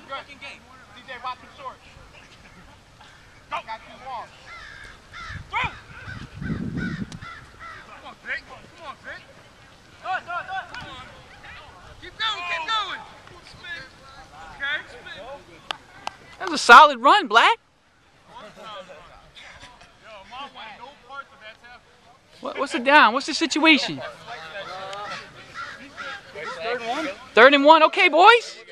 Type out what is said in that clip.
fucking game. DJ, watch him short. Go. Got two walls. Throw. Come on, Vic. Come on, Vic. Come on. Keep going. Spin. Okay, spin. That was a solid run, Black. What's the down? What's the situation? 3rd and 1. 3rd and 1. Okay, boys.